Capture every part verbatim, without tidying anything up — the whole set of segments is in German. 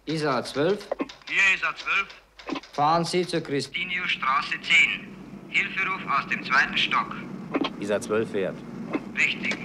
Isa zwölf. Hier Isa zwölf. Fahren Sie zur Christiniusstraße zehn. Hilferuf aus dem zweiten Stock. Isa zwölf fährt. Richtig.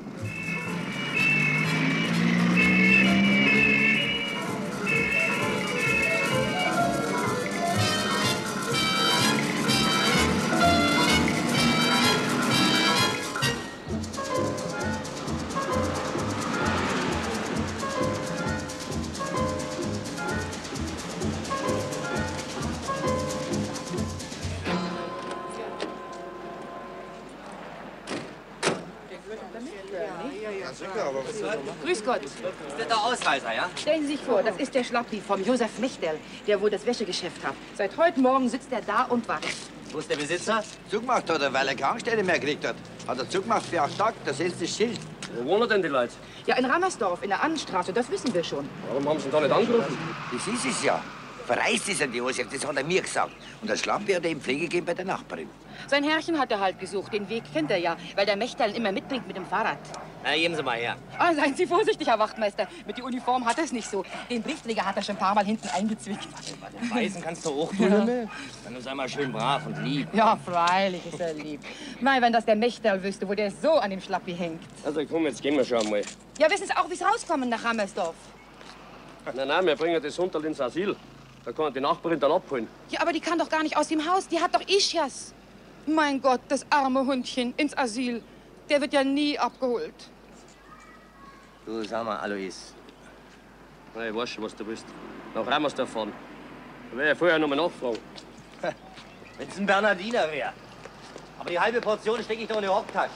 Grüß Gott. Ist der der Ausreißer, ja? Stellen Sie sich vor, das ist der Schlappi vom Josef Mechtel, der wohl das Wäschegeschäft hat. Seit heute Morgen sitzt er da und wartet. Wo ist der Besitzer? Zugemacht hat er, weil er Krankstelle mehr gekriegt hat. Hat er zugemacht für acht Tage, da setzt das Schild. Wo wohnen denn die Leute? Ja, in Rammersdorf, in der Annenstraße, das wissen wir schon. Warum haben Sie ihn da nicht angerufen? Das ist es ja. Verreist ist er, der Josef, das hat er mir gesagt. Und das Schlampi hat er ihm Pflege gegeben bei der Nachbarin. Sein Herrchen hat er halt gesucht, den Weg kennt er ja, weil der Mechtel ihn immer mitbringt mit dem Fahrrad. Na, geben Sie mal her. Ah, seien Sie vorsichtig, Herr Wachtmeister. Mit der Uniform hat er es nicht so. Den Briefträger hat er schon ein paar Mal hinten eingezwickt. Den Weißen kannst du auch tun. Ja. Dann sei mal schön brav und lieb. Ja, freilich ist er lieb. Mei, wenn das der Mechtel wüsste, wo der so an dem Schlappi hängt. Also komm, jetzt gehen wir schon mal. Ja, wissen Sie auch, wie es rauskommen nach Rammersdorf? Nein, nein, wir bringen das Hunterl ins Asyl. Da kann die Nachbarin dann abholen. Ja, aber die kann doch gar nicht aus dem Haus. Die hat doch Ischias. Mein Gott, das arme Hundchen ins Asyl. Der wird ja nie abgeholt. Du, sag mal, Alois. Na, ich weiß schon, was du willst. Nach Rammersdorf fahren. Da werde ich vorher noch mal nachfragen. Wenn es ein Bernardiner wäre. Aber die halbe Portion stecke ich doch in die Rocktasche.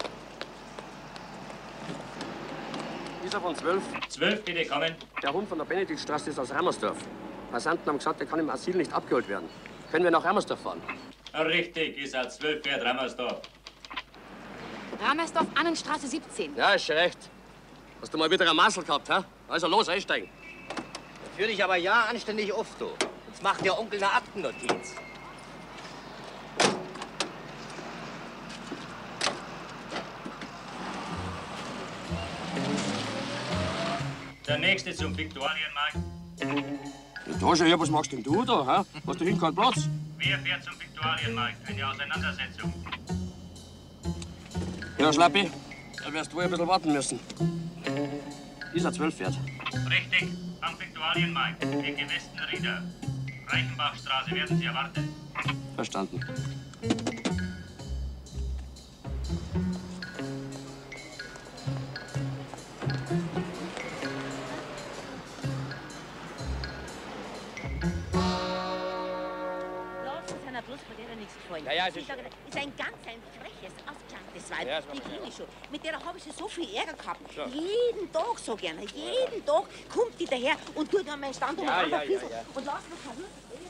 Isa von zwölf. zwölf, bitte kommen. Der Hund von der Benediktstraße ist aus Rammersdorf. Passanten haben gesagt, er kann im Asyl nicht abgeholt werden. Können wir nach Rammersdorf fahren? Richtig, Isa zwölf fährt Rammersdorf. Rammersdorf, Annenstraße siebzehn. Ja, ist schon recht. Hast du mal wieder ein Massel gehabt, hä? Also los, einsteigen. Führ dich aber ja anständig auf, du. Sonst macht der Onkel eine Aktennotiz. Der nächste zum Viktualienmarkt. Ja, da schon her, was machst denn du da, hä? Hast du hinten keinen Platz? Wer fährt zum Viktualienmarkt? Eine Auseinandersetzung. Ja, Schlappi, da wirst du wohl ein bisschen warten müssen. Isa zwölf fährt. Richtig, am Viktualienmarkt, Ecke Westenrieder. Reichenbachstraße werden Sie erwartet. Verstanden. Ja, ja, es ist, ist ein ganz ein freches, ausgekanntes Weib. Ja, die kenne ich schon. Mit der habe ich schon so viel Ärger gehabt. Ja. Jeden Tag so gerne. Jeden Tag kommt die daher und tut an meinen Stand um ja, und ja, ja, ja. und lass mich kein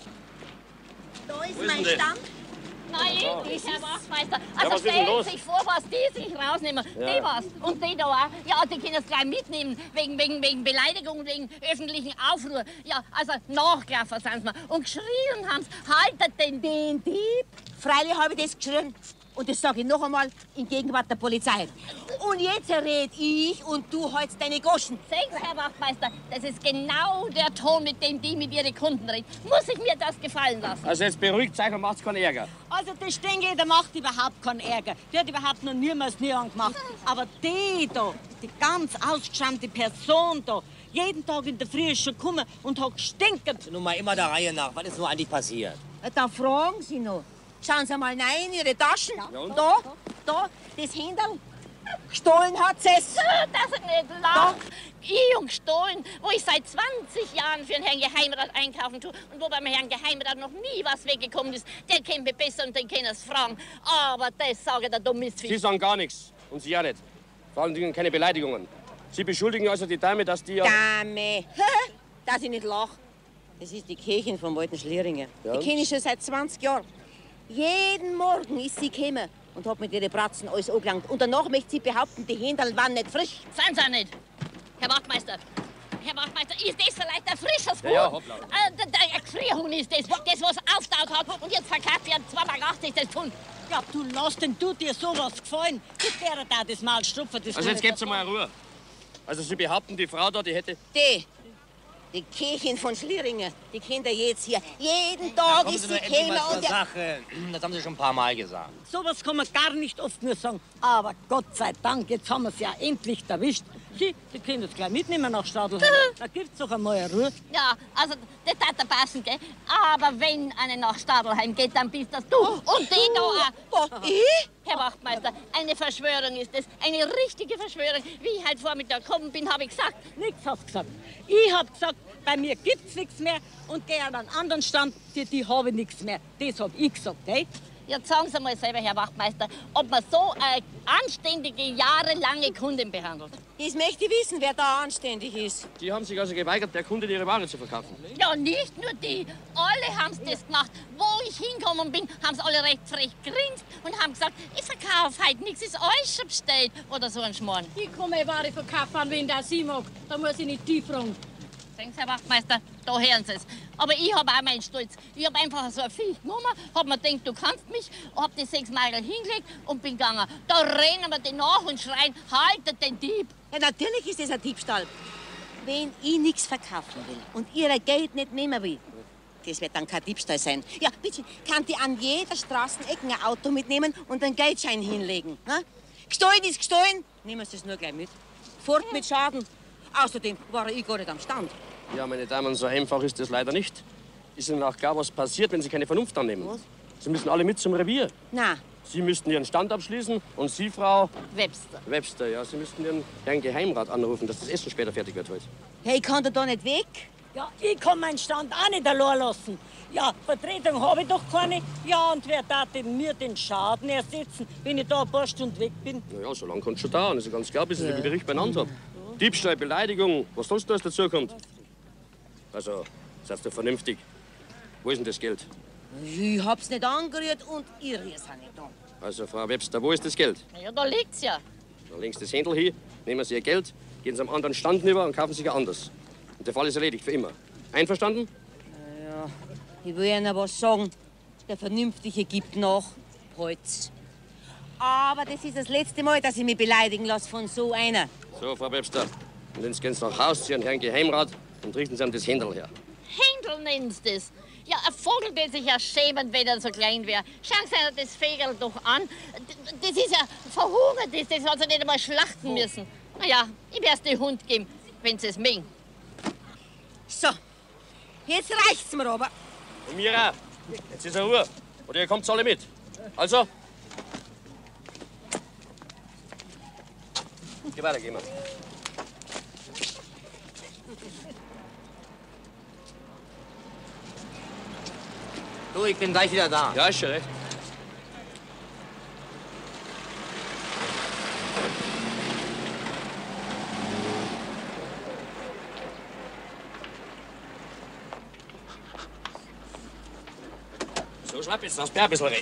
Da ist Wo ist mein denn das? Stand. Nein, das Herr Wachtmeister. Ja, Also was ist denn stellen los? Sie sich vor, was die sich rausnehmen. Ja. Die was. Und die da auch. Ja, die können es gleich mitnehmen. Wegen, wegen, wegen Beleidigung, wegen öffentlichen Aufruhr. Ja, also Nachgraffer sind sie mir. Und geschrien haben sie, haltet den, den Dieb. Freilich habe ich das geschrien. Und das sage ich noch einmal in Gegenwart der Polizei. Und jetzt red ich und du hältst deine Goschen. Sehen Sie, Herr Wachtmeister, das ist genau der Ton, mit dem die mit ihren Kunden reden. Muss ich mir das gefallen lassen? Also jetzt beruhigt euch und macht's keinen Ärger. Also der Stengel, der macht überhaupt keinen Ärger. Der hat überhaupt noch niemals nie angemacht. Aber die da, die ganz ausgeschämte Person da, jeden Tag in der Früh ist schon gekommen und hat gestinkert. Nun mal immer der Reihe nach. Was ist nur eigentlich passiert? Da fragen Sie noch. Schauen Sie mal rein in Ihre Taschen. Ja, Da, da, das Händel. Gestohlen hat sie es. Dass ich nicht lach. Ich und gestohlen, wo ich seit zwanzig Jahren für den Herrn Geheimrat einkaufen tue und wo beim Herrn Geheimrat noch nie was weggekommen ist. Der kennt mich besser und den kann es fragen. Aber das sage der dumme Mistvieh. Sie sagen gar nichts. Und Sie auch nicht. Vor allen Dingen keine Beleidigungen. Sie beschuldigen also die Dame, dass die ja... Dame. Dass ich nicht lach. Das ist die Kirchen vom alten Schlieringer. Ja. Die kenne ich schon seit zwanzig Jahren. Jeden Morgen ist sie gekommen und hat mit ihren Bratzen alles angelangt. Und danach möchte sie behaupten, die Händel waren nicht frisch. Sind sie nicht. Herr Wachtmeister, Herr Wachtmeister, ist das vielleicht ein frisches Huhn? Ja, ja, hoppla. Äh, der, der Gefrierhuhn ist das, das was auftaut hat und jetzt verkauft wird zwei Mark achtzig das Pfund. Ja, du lass denn du dir sowas gefallen. Das wäre da das Maul stupfen. Das Also jetzt gebt's mal Ruhe. Also Sie behaupten, die Frau da, die hätte... Die. Die Kirchen von Schlieringen, die Kinder jetzt hier. Jeden Tag ist sie gekommen und der... Sache. Das haben Sie schon ein paar Mal gesagt. Sowas kann man gar nicht oft nur sagen. Aber Gott sei Dank, jetzt haben wir es ja endlich erwischt. Sie, die können das gleich mitnehmen nach Stadelheim. Da gibt's doch einmal eine Ruhe. Ja, also, das hat er passen, gell? Aber wenn eine nach Stadelheim geht, dann bist das du. Und die da auch. Oh, ich? Herr Wachtmeister, eine Verschwörung ist es. Eine richtige Verschwörung. Wie ich heute Vormittag gekommen bin, habe ich gesagt. Nichts hast du gesagt. Ich hab gesagt, bei mir gibt's nichts mehr und geh an einen anderen Stand, die, die habe nichts mehr. Das hab ich gesagt, gell? Jetzt sagen Sie mal selber, Herr Wachtmeister, ob man so eine anständige, jahrelange Kundin behandelt. Ich möchte wissen, wer da anständig ist. Die haben sich also geweigert, der Kundin ihre Ware zu verkaufen. Ja, nicht nur die. Alle haben's das gemacht. Wo ich hingekommen bin, haben's alle recht frech grinst und haben gesagt, ich verkaufe heute nichts, ist euch schon bestellt. Oder so ein Schmarrn. Ich komme meine Ware verkaufen, an wen das sie mag. Da muss ich nicht tief fragen. Sehen Sie, Herr Wachtmeister, da hören Sie es. Aber ich habe auch meinen Stolz. Ich habe einfach so ein Viech genommen, hab mir gedacht, du kannst mich, hab die sechs Meile hingelegt und bin gegangen. Da rennen wir den nach und schreien, haltet den Dieb. Ja, natürlich ist das ein Diebstahl. Wenn ich nichts verkaufen will und ihr Geld nicht nehmen will, das wird dann kein Diebstahl sein. Ja, bitte, kann die an jeder Straßenecke ein Auto mitnehmen und einen Geldschein hinlegen. Ne? Gestohlen ist gestohlen, nehmen Sie es nur gleich mit. Fort mit Schaden. Außerdem war ich gar nicht am Stand. Ja, meine Damen, so einfach ist das leider nicht. Ist Ihnen auch gar was passiert, wenn Sie keine Vernunft annehmen? Was? Sie müssen alle mit zum Revier. Na. Sie müssten Ihren Stand abschließen und Sie, Frau... Webster. Webster, ja. Sie müssten Ihren Herrn Geheimrat anrufen, dass das Essen später fertig wird heute. Hey, ich kann da nicht weg. Ja, ich kann meinen Stand auch nicht allein lassen. Ja, Vertretung habe ich doch keine. Ja, und wer darf denn mir den Schaden ersetzen, wenn ich da ein paar Stunden weg bin? Na ja, so lange kann es schon dauern. Das ist ganz klar, bis ich den Bericht beieinander habe. Diebstahl, Beleidigung, was sonst alles dazukommt. Also, seid doch vernünftig. Wo ist denn das Geld? Ich hab's nicht angerührt und ihr rührt's auch nicht an. Also, Frau Webster, wo ist das Geld? Ja, da liegt's ja. Dann legen Sie das Händel hin, nehmen Sie Ihr Geld, gehen Sie am anderen Stand rüber und kaufen sich ein anderes. Und der Fall ist erledigt, für immer. Einverstanden? Ja, ich will Ihnen was sagen. Der Vernünftige gibt nach. Holz. Aber das ist das letzte Mal, dass ich mich beleidigen lasse von so einer. So, Frau Webster. Und jetzt gehen Sie nach Haus zu Ihren Herrn Geheimrat und richten Sie ihm das Händel her. Händel nennen Sie das. Ja, ein Vogel wird sich ja schämen, wenn er so klein wäre. Schauen Sie sich das Vogel doch an. Das ist ja verhungert, das, das hat sie nicht einmal schlachten müssen. Na ja, ich werde es den Hund geben, wenn Sie es mögen. So, jetzt reicht's mir aber. Und mir auch. Jetzt ist er Ruhe. Oder ihr kommt alle mit. Also. Geh weiter, gehen wir. Du, ich bin gleich wieder da. Ja, ist schon recht. So, schnapp jetzt das Bär ein bisschen rein.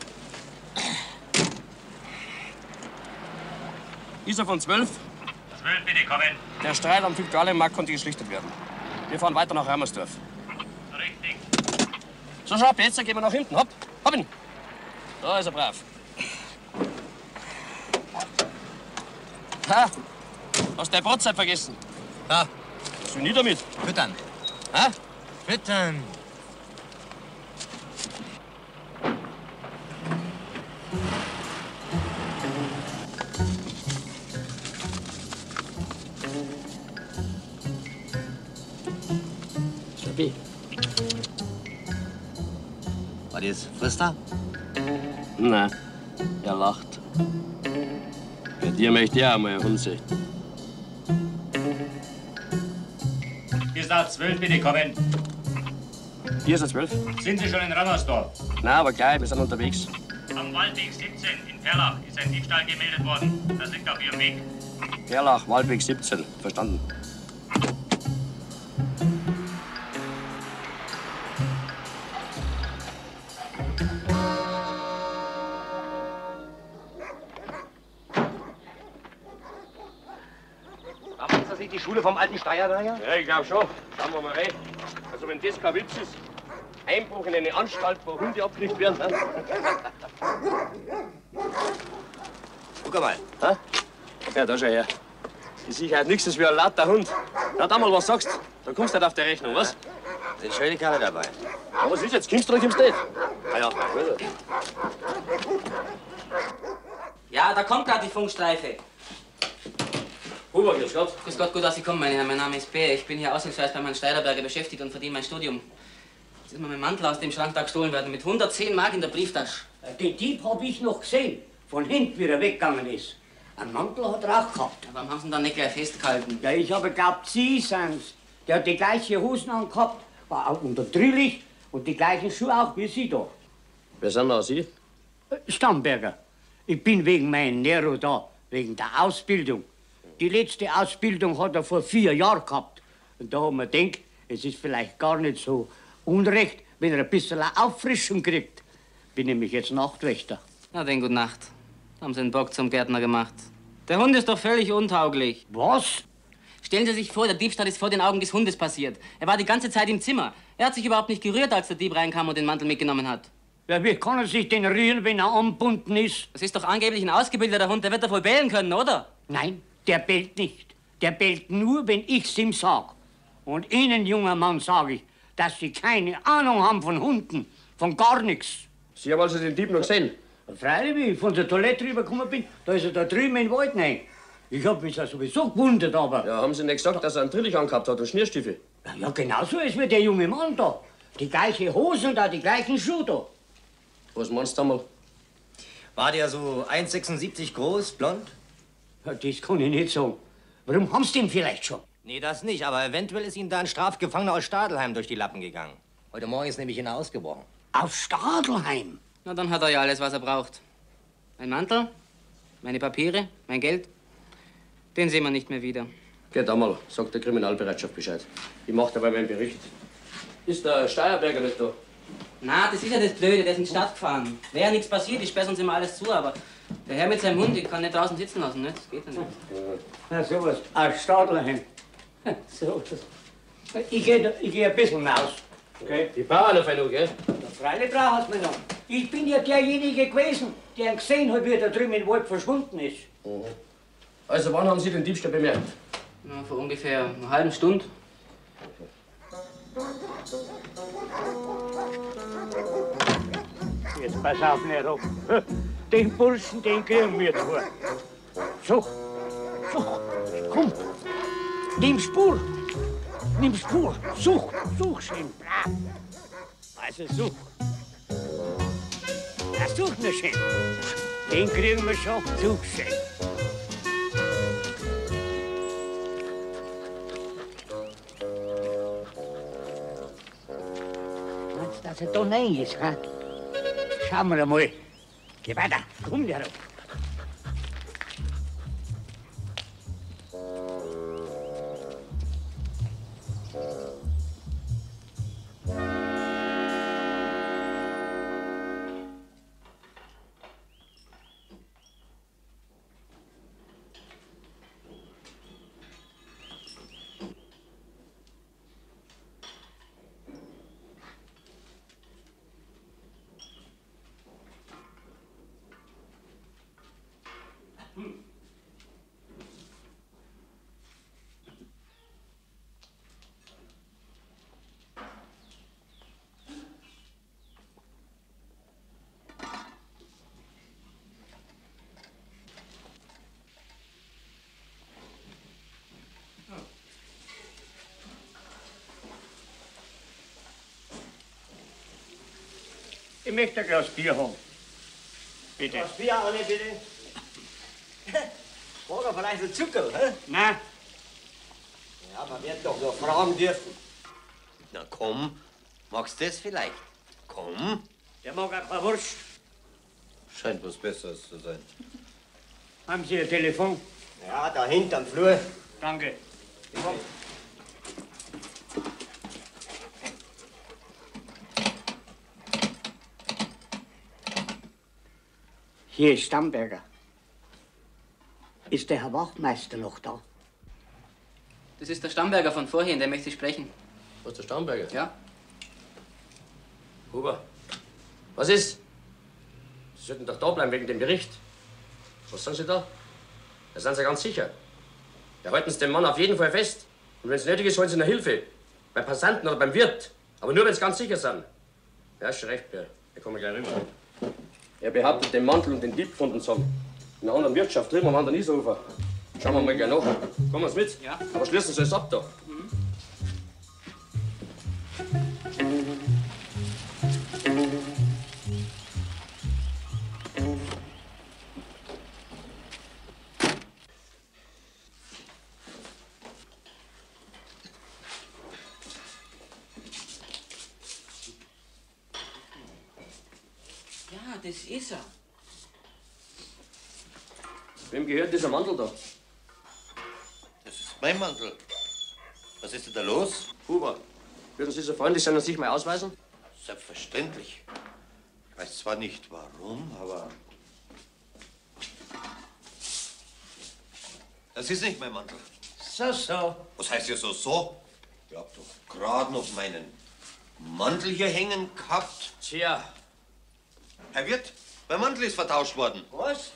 Ist er von zwölf? Zwölf, bitte kommen. Der Streit am Viktualienmarkt konnte geschlichtet werden. Wir fahren weiter nach Hermersdorf. Richtig. So, schau, jetzt gehen wir nach hinten. Hopp, hopp ihn. Da ist er brav. Ha, hast deine Brotzeit vergessen? Ja. Was will ich damit? Füttern. Ha? Füttern. Stabi. Was ist? Frisst er? Nein, er lacht. Bei dir möchte ich auch mal einen Hund sehen. Bis nach zwölf, bitte kommen. Hier ist er zwölf? Sind Sie schon in Rammersdorf? Nein, aber gleich, wir sind unterwegs. Am Waldweg siebzehn in Perlach ist ein Diebstahl gemeldet worden. Das liegt auf Ihrem Weg. Perlach, Waldweg siebzehn. Verstanden. Ist das nicht die Schule vom alten Steierdreier? Ja, ich glaube schon. Schauen wir mal rein. Also, wenn das kein Witz ist, Einbruch in eine Anstalt, wo Hunde abgekriegt werden. Ne? Guck mal. Ha? Ja, da schau her. Die Sicherheit nichts ist wie ein lauter Hund. Ja, da mal was sagst, dann kommst du nicht auf die Rechnung, was? Sind schöne Kerle dabei. Ja, was ist jetzt? Kommst du oder kommst du nicht? Ah ja, Ja, da kommt gerade die Funkstreife. Huber, grüß Gott. Grüß Gott, gut, dass Sie kommen, meine Herren. Mein Name ist Bär. Ich bin hier ausnahmsweise bei Herrn Steiderberger beschäftigt und verdiene mein Studium. Jetzt ist mir mein Mantel aus dem Schrank da gestohlen worden mit hundertzehn Mark in der Brieftasche. Den Dieb hab ich noch gesehen. Von hinten, wie er weggegangen ist. Ein Mantel hat er auch gehabt. Ja, warum haben Sie ihn dann nicht gleich festgehalten? Ja, ich habe geglaubt, Sie sind's. Der hat die gleiche Hosen angehabt, war auch unterdrillig und die gleichen Schuhe auch wie Sie da. Wer sind da Sie? Stamberger. Ich bin wegen meinem Nero da, wegen der Ausbildung. Die letzte Ausbildung hat er vor vier Jahren gehabt. Und da haben wir gedacht, es ist vielleicht gar nicht so unrecht, wenn er ein bisschen Auffrischung kriegt. Bin nämlich jetzt Nachtwächter. Na denn, gute Nacht. Haben Sie den Bock zum Gärtner gemacht. Der Hund ist doch völlig untauglich. Was? Stellen Sie sich vor, der Diebstahl ist vor den Augen des Hundes passiert. Er war die ganze Zeit im Zimmer. Er hat sich überhaupt nicht gerührt, als der Dieb reinkam und den Mantel mitgenommen hat. Ja, wie kann er sich denn rühren, wenn er angebunden ist? Das ist doch angeblich ein ausgebildeter Hund. Der wird doch wohl bellen können, oder? Nein, der bellt nicht. Der bellt nur, wenn ich's ihm sag. Und Ihnen, junger Mann, sage ich, dass Sie keine Ahnung haben von Hunden, von gar nichts. Sie haben also den Dieb noch gesehen? Freilich, wie ich von der Toilette rübergekommen bin, da ist er da drüben in den Wald rein. Ich hab mich ja sowieso gewundert, aber... Ja, haben Sie nicht gesagt, dass er einen Drillich angehabt hat und Schmierstiefel? Ja, ja, genauso ist wie der junge Mann da. Die gleiche Hose und auch die gleichen Schuhe da. Was meinst du einmal? War der so eins Komma sechsundsiebzig groß, blond? Ja, das kann ich nicht sagen. Warum haben Sie den vielleicht schon? Nee, das nicht, aber eventuell ist ihm da ein Strafgefangener aus Stadelheim durch die Lappen gegangen. Heute Morgen ist nämlich einer ausgebrochen. Aus Stadelheim? Na, dann hat er ja alles, was er braucht. Mein Mantel, meine Papiere, mein Geld. Den sehen wir nicht mehr wieder. Geht einmal, sagt der Kriminalbereitschaft Bescheid. Ich mach dabei meinen Bericht. Ist der Steierberger nicht da? Na, das ist ja das Blöde, der ist in die Stadt gefahren. Wäre ja nichts passiert, ich sperre uns immer alles zu, aber der Herr mit seinem Hund, ich kann nicht draußen sitzen lassen, ne? Das geht ja nicht. Na, sowas. Aus Stadelheim. So, das. Ich gehe ich geh ein bisschen raus. Okay? Die brauchen noch noch, gell? Ja, freilich brauchen wir noch. Ich bin ja derjenige gewesen, der gesehen hat, wie er da drüben im Wald verschwunden ist. Mhm. Also, wann haben Sie den Diebstahl bemerkt? Na, vor ungefähr einer halben Stunde. Jetzt pass auf, Nero. Den Burschen, den kriegen wir vor. So, so, komm. Nimm Spur. Nimm Spur. Such, such schön. Also such. Ja, such nur schön. Den kriegen wir schon. Such schön. Meinst du, dass er da rein ist, ha? Schauen wir mal. Geh weiter. Komm, Nero. Ich möchte ein Glas Bier haben. Bitte. Was Bier, alle bitte? Frag er vielleicht einen Zuckerl, hä? Nein. Ja, man wird doch nur fragen dürfen. Na komm, magst du das vielleicht? Komm. Der mag auch keine Wurst. Scheint was Besseres zu sein. Haben Sie ein Telefon? Ja, da hinterm Flur. Danke. Komm. Hier ist Stamberger. Ist der Herr Wachtmeister noch da? Das ist der Stamberger von vorhin, der möchte Sie sprechen. Was, der Stamberger? Ja. Huber, was ist? Sie sollten doch da bleiben wegen dem Bericht. Was sagen Sie da? Da sind Sie ganz sicher. Da halten Sie den Mann auf jeden Fall fest. Und wenn es nötig ist, holen Sie eine Hilfe. Beim Passanten oder beim Wirt. Aber nur, wenn Sie ganz sicher sind. Ja, ist schon recht, Bär. Da kommen wir gleich rüber. Er behauptet, den Mantel und den Dieb gefunden zu haben. In einer anderen Wirtschaft drüben am anderen Isarhofer. Schauen wir mal gleich nach. Kommen Sie mit? Ja. Aber schließen Sie es ab da. Mhm. Ja, das ist er. Wem gehört dieser Mantel da? Das ist mein Mantel. Was ist denn da los? Huber, würden Sie so freundlich sein und sich mal ausweisen? Selbstverständlich. Ich weiß zwar nicht warum, aber... Das ist nicht mein Mantel. So, so. Was heißt ja so, so? Ich hab doch gerade noch meinen Mantel hier hängen gehabt. Tja. Herr Wirt, mein Mantel ist vertauscht worden. Was?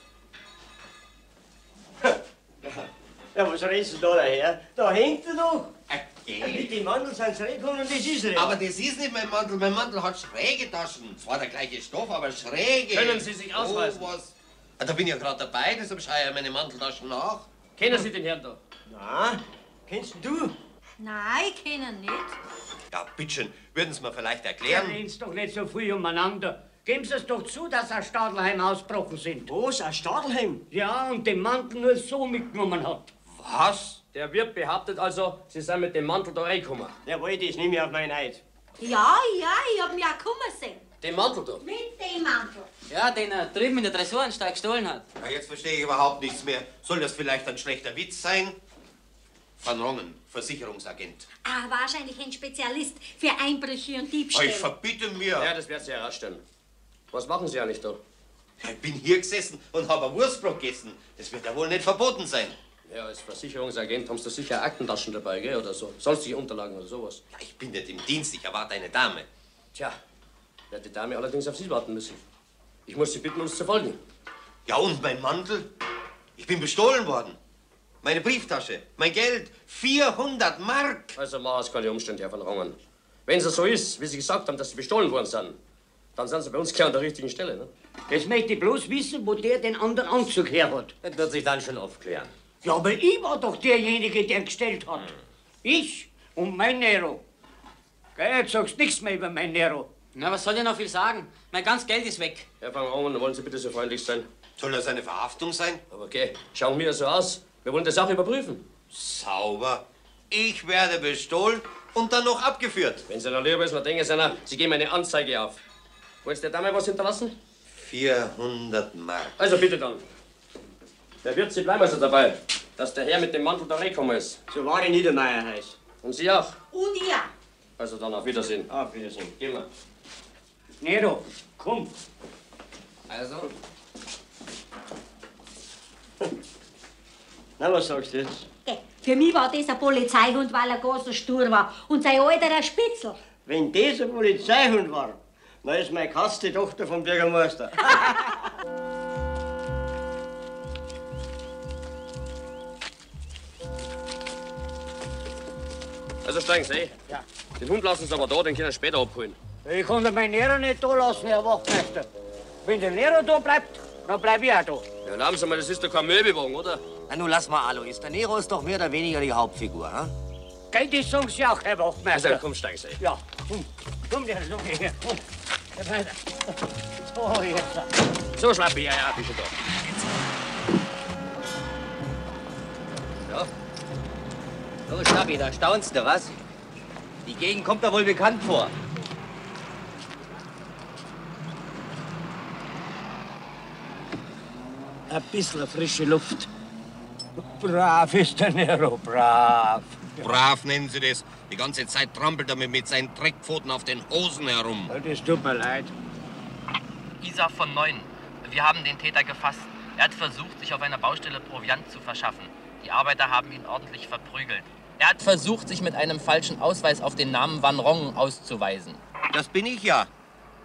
Ja, was redest du da daher? Da hängt er doch. Okay. Mit dem Mantel sind sie reingekommen und das ist er. Aber das ist nicht mein Mantel. Mein Mantel hat schräge Taschen. Zwar der gleiche Stoff, aber schräge. Können Sie sich ausweisen? Oh, was? Ah, da bin ich ja gerade dabei, deshalb schaue ich ja meine Manteltaschen nach. Kennen Sie den Herrn da? Nein. Kennst du? Nein, ich kenne ihn nicht. Ja, bitteschön, würden Sie mir vielleicht erklären? Ja, reden doch nicht so viel umeinander. Geben Sie es doch zu, dass aus Stadelheim ausgebrochen sind. Was, aus Stadelheim? Ja, und den Mantel nur so mitgenommen hat. Was? Der Wirt behauptet also, Sie sind mit dem Mantel da reingekommen. Jawohl, das nehme ich auf meinen Eid. Ja, ja, ich hab mich auch kommen sehen. Den Mantel da? Mit dem Mantel. Ja, den er drüben in der Dressuranstalt gestohlen hat. Ja, jetzt verstehe ich überhaupt nichts mehr. Soll das vielleicht ein schlechter Witz sein? Van Rongen, Versicherungsagent. Ah, wahrscheinlich ein Spezialist für Einbrüche und Diebstähle. Ich verbitte mir. Ja, das wird Sie herausstellen. Was machen Sie eigentlich da? Ich bin hier gesessen und habe ein Wurstbrot gegessen. Das wird ja wohl nicht verboten sein. Ja, als Versicherungsagent haben Sie sicher Aktentaschen dabei, gell? Oder so. Sonstige Unterlagen oder sowas. Ja, ich bin nicht im Dienst, ich erwarte eine Dame. Tja, wird die Dame allerdings auf Sie warten müssen. Ich muss Sie bitten, uns zu folgen. Ja, und mein Mantel? Ich bin bestohlen worden. Meine Brieftasche, mein Geld, vierhundert Mark. Also machen Sie keine Umstände, Herr von Rongen. Wenn es so ist, wie Sie gesagt haben, dass Sie bestohlen worden sind, dann sind Sie bei uns gleich an der richtigen Stelle, ne? Jetzt möchte ich bloß wissen, wo der den anderen Anzug her hat. Das wird sich dann schon aufklären. Ja, aber ich war doch derjenige, der gestellt hat. Hm. Ich und mein Nero. Gell, jetzt sagst nichts mehr über mein Nero. Na, was soll ich noch viel sagen? Mein ganzes Geld ist weg. Herr van Rongen, wollen Sie bitte so freundlich sein? Soll das eine Verhaftung sein? Aber okay, schauen wir so aus. Wir wollen die Sache überprüfen. Sauber. Ich werde bestohlen und dann noch abgeführt. Wenn Sie noch lieber ist, dann denken Sie, na, Sie geben eine Anzeige auf. Wollen Sie der Dame was hinterlassen? vierhundert Mark. Also bitte dann. Der Wirt, Sie bleiben also dabei, dass der Herr mit dem Mantel da reingekommen ist. So war die Niedermeier heiß. Und Sie auch? Und ihr? Also dann auf Wiedersehen. Auf Wiedersehen. Gehen wir. Nero, komm. Also? Na, was sagst du jetzt? Geh, für mich war das ein Polizeihund, weil er gar so stur war. Und sein Alter ein Spitzel. Wenn das ein Polizeihund war, dann ist meine Katze die Tochter vom Bürgermeister. Also steigen Sie. Ja. Den Hund lassen Sie aber da, den können Sie später abholen. Ich kann den Nero nicht da lassen, Herr Wachtmeister. Wenn der Nero da bleibt, dann bleib ich auch da. Ja, glauben Sie mal, das ist doch kein Möbelwagen, oder? Na, nun lass mal, Alois. Der Nero ist doch mehr oder weniger die Hauptfigur, hm? Gell, das sagen Sie auch, Herr Wachtmeister. Also, komm, steigen Sie. Ja, komm. Komm, der Lunge her. Komm. Oh, jetzt. So, schnapp ich, ja, ja, bist du da. Ja. So, Schnappi, da staunst du, was? Die Gegend kommt da wohl bekannt vor. Ein bisschen frische Luft. Brav ist der Nero, brav. Brav nennen Sie das. Die ganze Zeit trampelt er mir mit seinen Dreckpfoten auf den Hosen herum. Ja, das tut mir leid. Isa von Neun. Wir haben den Täter gefasst. Er hat versucht, sich auf einer Baustelle Proviant zu verschaffen. Die Arbeiter haben ihn ordentlich verprügelt. Er hat versucht, sich mit einem falschen Ausweis auf den Namen Van Rongen auszuweisen. Das bin ich ja.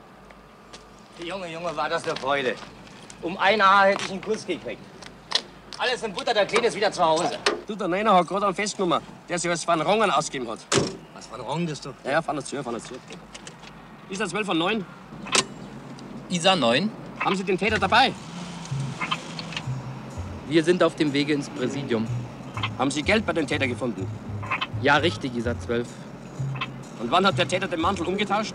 Junge, Junge, war das eine Freude. Um ein Haar hätte ich einen Kuss gekriegt. Alles in Butter, der Kleine ist wieder zu Hause. Du, der Neiner hat gerade einen festgenommen, der sich als Van Rongen ausgegeben hat. Was, Van Rongen bist du? Ja, ja, fahren wir zu, fahren wir zu. Ist er zwölf von neun? Isa neun. Haben Sie den Täter dabei? Wir sind auf dem Wege ins Präsidium. Haben Sie Geld bei den Täter gefunden? Ja, richtig, Isa zwölf. Und wann hat der Täter den Mantel umgetauscht?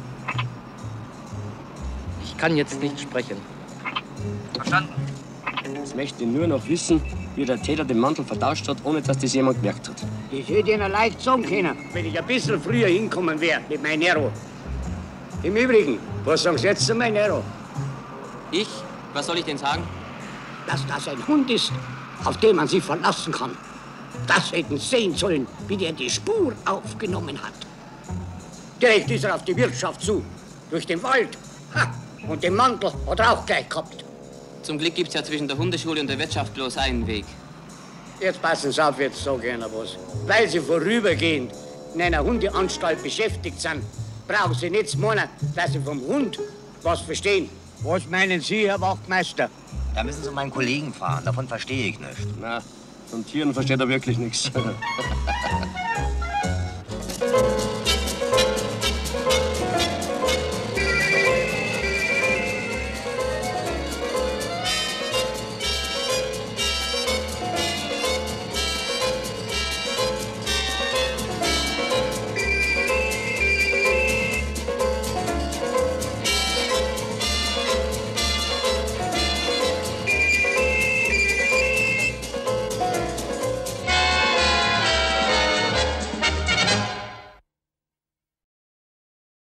Ich kann jetzt nicht sprechen. Verstanden. Jetzt möchte ich nur noch wissen, wie der Täter den Mantel vertauscht hat, ohne dass das jemand gemerkt hat. Das hätte ich Ihnen leicht sagen können, wenn ich ein bisschen früher hinkommen wäre mit meinem Nero. Im Übrigen, was sagen Sie jetzt zu meinem Nero? Ich? Was soll ich denn sagen? Dass das ein Hund ist, auf den man sich verlassen kann. Das hätten Sie sehen sollen, wie der die Spur aufgenommen hat. Direkt ist er auf die Wirtschaft zu, durch den Wald. Ha! Und den Mantel hat er auch gleich gehabt. Zum Glück gibt's ja zwischen der Hundeschule und der Wirtschaft bloß einen Weg. Jetzt passen Sie auf, jetzt sag ich Ihnen was. Weil Sie vorübergehend in einer Hundeanstalt beschäftigt sind, brauchen Sie nicht zu meinen, dass Sie vom Hund was verstehen. Was meinen Sie, Herr Wachtmeister? Da müssen Sie meinen Kollegen fahren, davon verstehe ich nichts. Na, von Tieren versteht er wirklich nichts.